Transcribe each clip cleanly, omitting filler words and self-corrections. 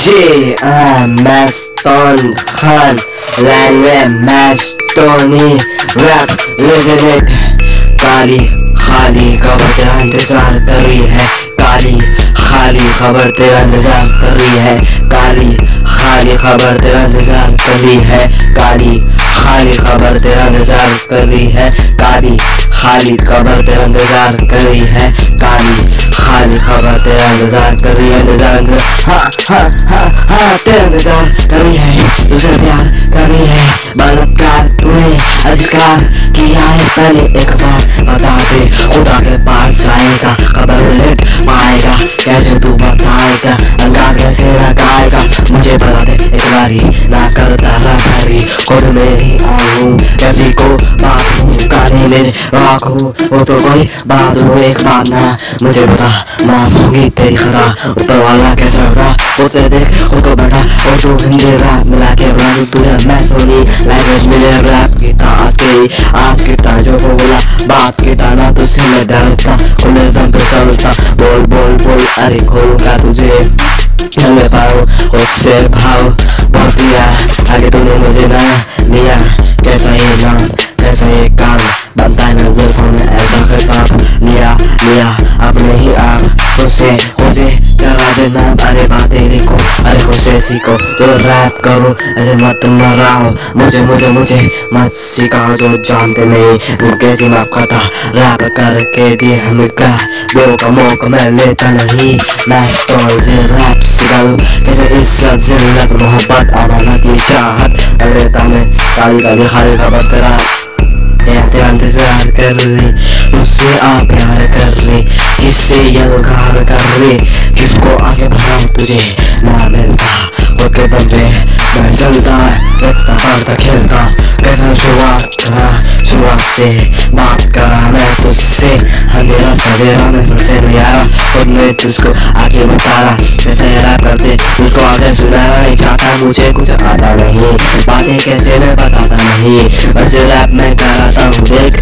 Maston Khan Lanwe Mastoni Rap Resident काली खाली खबर तेरा इंतजार कर रही है, काली खाली खबर तेरा इंतजार कर रही है, काली खाली खबर तेरा इंतजार कर रही है, काली खाली खबर तेरा इंतजार कर रही है, काली खाली खबर तेरा इंतजार कर रही है, काली खाली खबर तेरा इंतजार कर रही है, इंतजार हाँ तेरा इंतजार कर रही है, तुझसे प्यार कर रही है, बलात्कार तूने आविष्कार किया है, पहले एक बार बता दे खुदा के पास जाएगा, खबर लेट पाएगा, कैसे तू बताएगा, अंगार कैसे लगाएगा, मुझे बता दे एक बारी, ना करता रखी खुद में ही आऊँ, कैसी को बात हूँ, काने मेरे राखू वो तो कोई बात हो, एक बात ना मुझे बता, माफ होगी तेरी खता, ऊपर वाला कैसा होगा उसे देख खुद को बैठा, वो तो हिंदी रैप मिला के बना तूने मैं सुनी, लैंग्वेज मिले रैप की था आज की था जो बोला बात की था ना, तुझसे मैं डरता खुले दम पे चलता, बोल बोल बोल अरे खोलूंगा तुझे मैं पाऊँ उससे भाव बहुत दिया, आगे तूने मुझे ना लिया, कैसा ये नाम कैसा ये काम बनता है ना जुल्फों में ऐसा खिताब, लिया अपने ही आप उससे मुझे करा देना, अरे बातें लिखो अरे खुद से सीखो, तो रैप करो ऐसे मत मराओ, मुझे मत सिखाओ जो जानते नहीं, वो कैसी माफ खाता रैप करके दिए हमें क्या दो का मौका मैं लेता नहीं, मैं तुझे रैप सिखा दूं कैसे इज्जत जिल्लत मोहब्बत अमानत ये चाहत लेता मैं, काली काली खाली खबर तेरा इंतजार कर रही, उससे आप प्यार कर रही, किससे यलगार कर रही, किसको आगे बढ़ाऊं तुझे ना मिलता, खुद के दम पे मैं चलता इतना पढ़ता खेलता, कैसा शुरुआत से बात करा मैं तुझसे, अंधेरा सवेरा में फिर से नहीं आया, खुद में तुझको आगे बताया, कैसे रैप करते तुझको आगे सुनाना नहीं चाहता, मुझे कुछ आता नहीं, बातें कैसे मैं बताता नहीं, बस रैप में कराता हूँ देख,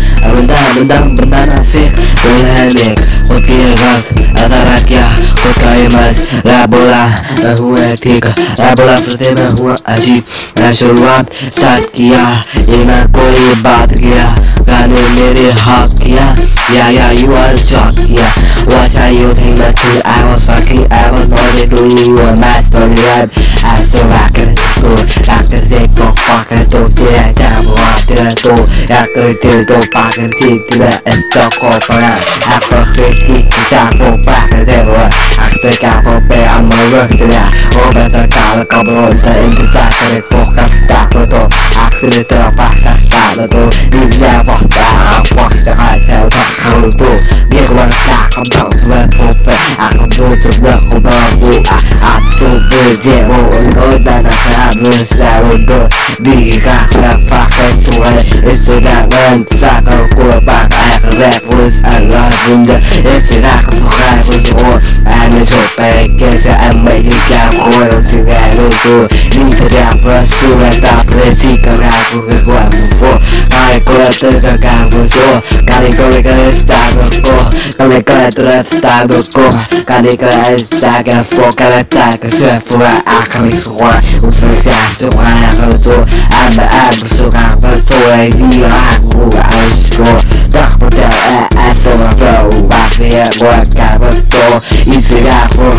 बंदा ना फेक तो है नेक, खुद की गलत अदा रैप किया, खुद का ये मर्ज रैप बोला मैं हुआ ठीक, रैप बोला फिर से मैं हुआ अजीब, मैं शुरुआत स्टार्ट किया ये मैं कोई बात किया, गाने मेरे हाथ किया या you are shocked किया, what are you think that I was fucking I was not doing you a master rap as a racket तो रैक्टर से तो फाकर तो तेरा क्या हुआ तेरा तो या कर तेरे तो पाकर थी तेरा स्टॉक को पड़ा after crazy क्या वो फाकर दे वो after क्या वो पे I'm a work तेरा वो बेहतर काल कब्रों ते इंतजार करे फोकस ताको तो after तेरा फाकर साल तो नीला वक्ता fuck the high tail ताको तो ये वो ताको bounce with hope aku butuh berkumpul aku berjero untuk dan aku selalu dikakak pakai tuai sudah mencakai kuat rap was Allah bunda sudah pakai was ane supaya kisah Amerika kuat segala tu ni tidak bersuara tak bersihkan aku kekuat musuh kali kuat terkagak musuh kali start aku kali start aku kali start aku kali tak sesuai akan semua usaha semua aku tu aku suka betul dia aku aku tak percaya semua bro biar buat kamu tu istilah aku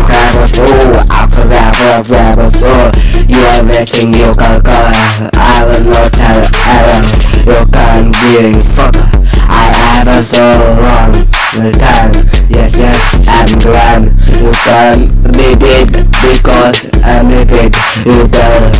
aku betul you are matching you can I will not tell you can be fuck I have so long the time yes I'm glad you can read it because I'm repeat you can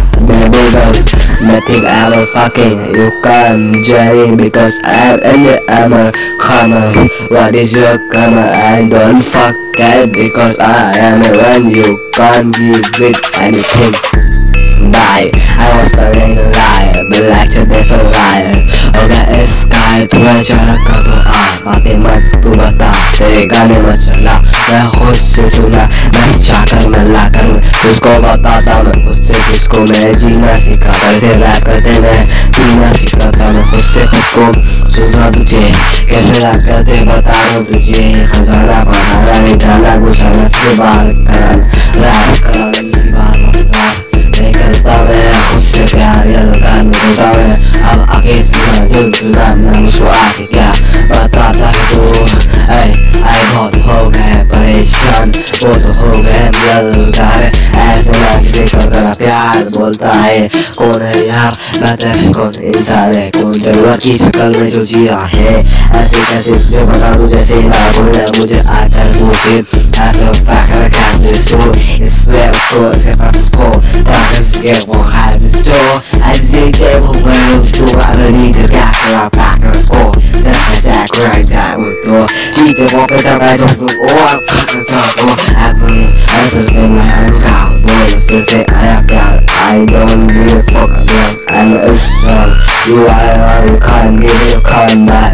nothing I was fucking you can join because I'm in the armor hammer what is your karma I don't fuck it because I am when you can't give it anything bye I was telling a lie but like a different liar okay sky tu cara kau tu mati mati bata tegane macam मैं खुद से सुना मैं चाहकर मैं लाकर उसको बताता मैं उससे उसको मैं जीना सिखाता ऐसे रैप करते मैं जीना सिखाता मैं खुद से खुद को सुना तुझे कैसे रैप करते बता रहा तुझे खजाना बनाना नहीं जाना गुस्सा से बाहर कराना रैप कराना किसी बार ऐसे ना किसी को तेरा प्यार बोलता है। कौन है यार मैं तेरे कौन इंसान है, कौन जरूरत की शक्ल में जो जी रहा है। ऐसे कैसे तुझे बता दूं जैसे ना बोले मुझे आकर मुझे ऐसा फैक्टर कहते सो इसमें उसको से को ताकस के वो है तो ऐसे के वो तो I need to get the back and forth. That's that right that was door. See the walk with the right of the wall. Fucking talk everything I got. Boy, I don't give a fuck again. I'm a strong. You are you can't give me a comeback.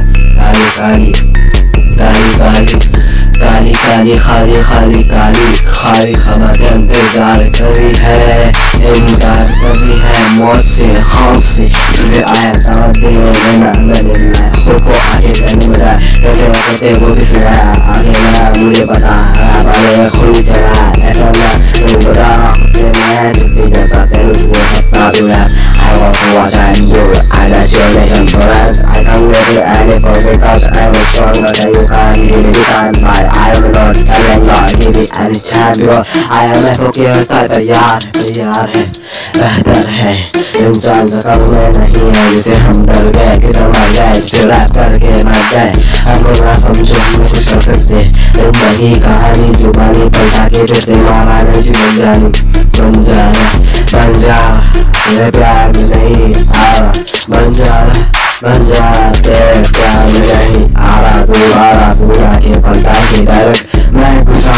खाली खबर इंतजार करी है, इनकार कभी है मौत से खौफ से तुझे आया था देना मैंने खुद को आगे करने मिला कैसे वक़्ते वो भी सुना आगे ना मुझे पता वाले खुद चला ऐसा ना मुझे बता मैं छुट्टी करता तेरे को हत्ता दूरा I was watching you I got your nation for us I can't wait to end it for because I was stronger than you can give it time but I am not I am not give it any chance because I am a focus तैयार है बेहतर है इंसान का कल में नहीं है जिसे हम डर गए किधर मर गए जिसे रैप करके मर गए हमको ना समझो हम कुछ कर सकते जिंदगी कहानी जुबानी पलटा के फिरते मारा नहीं बन जाना तेरे प्यार में नहीं आ रहा बन जा तेरे प्यार में नहीं आ रहा तू आके पलटा के डायरेक्ट मैं गुस्सा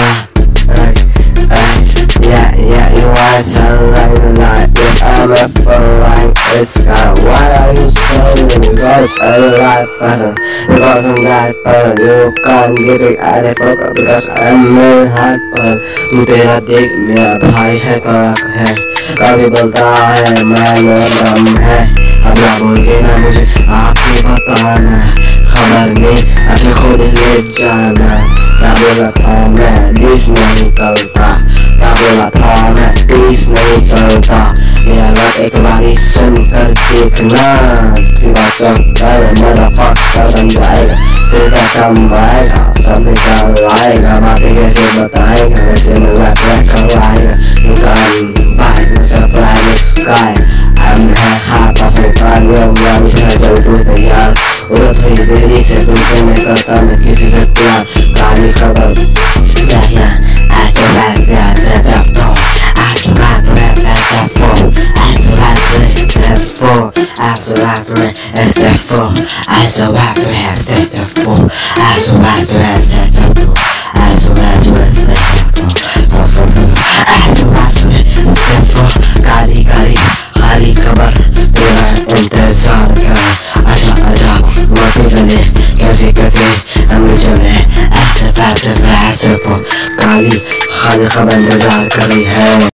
Yeah, you want something like if I'm a flying sky. Why are you saying because I'm the right person? Because I'm that person. You can't give it any fuck because I'm the hard person. तू तेरा देख मेरा भाई है कड़क है कभी बोलता है मैं नरम है अब ना बोल के ना मुझे आके बताना खबर में आके खुद ले जाना क्या बोला था मैं डिस नहीं करता क्या बोला था मैं डिस नहीं करता मेरा बात एक बारी सुन कर देखना तेरा चक्कर मदरफकर बन जाएगा तेरा कम आएगा सब निकल आएगा बातें कैसे बताएगा वैसे मैं रैप करवाएगा दुकान बाहर से fly the sky I'm high passing by young जब तू तैयार और थोड़ी देरी से तुमसे मैं करता मैं किसी से प्यार काली खबर खाली खबर तेरा इंतजार कर आजा मत चले कैसे हम चले ऐसे काली खबर इंतजार कर रही है।